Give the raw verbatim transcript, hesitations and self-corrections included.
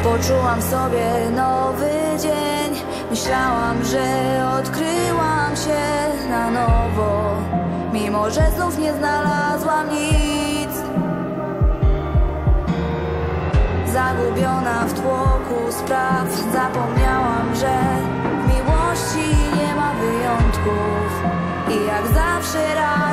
Poczułam sobie nowy dzień. Myślałam, że odkryłam się na nowo, mimo że znów nie znalazłam nic. Zagubiona w tłoku spraw, zapomniałam, że w miłości nie ma wyjątków. I jak zawsze raz